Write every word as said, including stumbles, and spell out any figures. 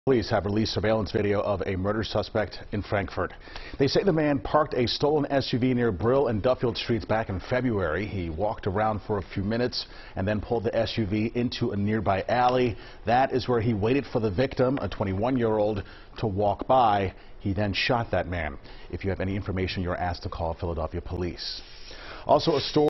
Police have released surveillance video of a murder suspect in Frankfurt. They say the man parked a stolen S U V near Brill and Duffield Streets back in February. He walked around for a few minutes and then pulled the S U V into a nearby alley. That is where he waited for the victim, a twenty-one-year-old, to walk by. He then shot that man. If you have any information, you're asked to call Philadelphia police. Also, a store